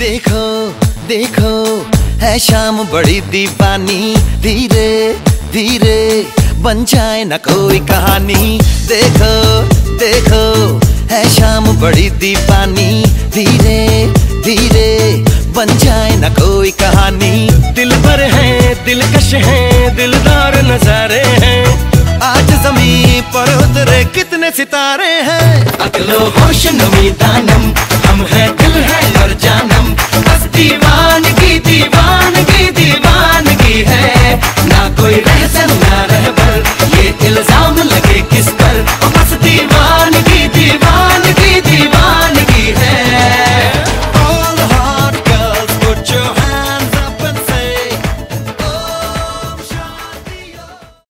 देखो देखो है शाम बड़ी दीवानी, धीरे धीरे बन जाए न कोई कहानी। देखो देखो है शाम बड़ी दीवानी, धीरे धीरे बन जाए न कोई कहानी। दिल भर है, दिलकश है, दिलदार नजारे हैं, आज ज़मीं पर उतरे कितने सितारे हैं। अकलो होश नमी दानम हम हैं